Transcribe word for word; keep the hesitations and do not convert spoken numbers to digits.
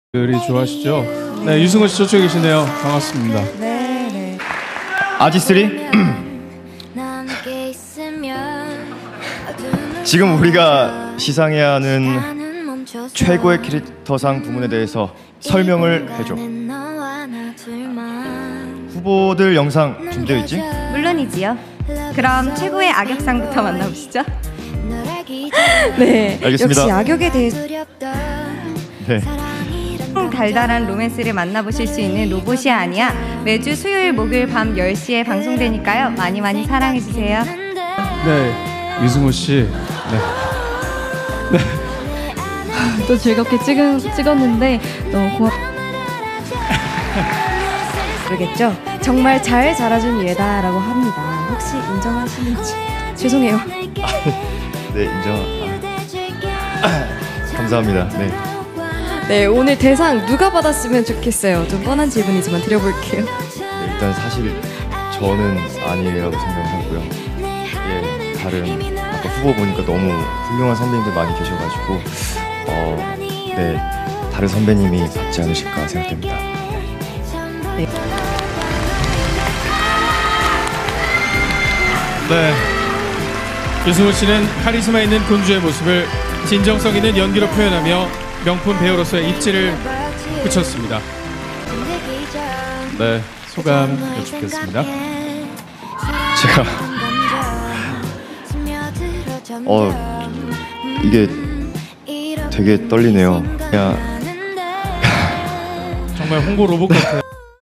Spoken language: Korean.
들이 좋아하시죠? 네, 유승호 씨 저쪽에 계시네요. 반갑습니다. 네, 네. 아지스리 지금 우리가 시상해야 하는 최고의 캐릭터상 부문에 대해서 설명을 해줘. 후보들 영상 준비되어 있지? 물론이지요. 그럼 최고의 악역상부터 만나보시죠. 네, 알겠습니다. 역시 악역에 대해서 네. 달달한 로맨스를 만나보실 수 있는 로봇이 아니야 매주 수요일 목요일 밤 열 시에 방송되니까요. 많이 많이 사랑해주세요. 네, 유승호 씨. 네. 네. 또 즐겁게 찍은, 찍었는데 너무 고맙... 모르겠죠? 정말 잘 자라준 예다라고 합니다. 혹시 인정하시는지? 죄송해요. 네, 인정. 아. 감사합니다. 네. 네, 오늘 대상 누가 받았으면 좋겠어요. 좀 뻔한 질문이지만 드려볼게요. 네, 일단 사실 저는 아니라고 생각하고요. 예, 다른 아까 후보 보니까 너무 훌륭한 선배님들 많이 계셔가지고 어, 네, 다른 선배님이 받지 않으실까 생각됩니다. 네. 네. 유승호 씨는 카리스마 있는 군주의 모습을 진정성 있는 연기로 표현하며 명품 배우로서의 입지를 붙였습니다. 네, 소감 여쭙겠습니다. 제가 어 이게 되게 떨리네요. 그냥 정말 홍보 로봇 같아요.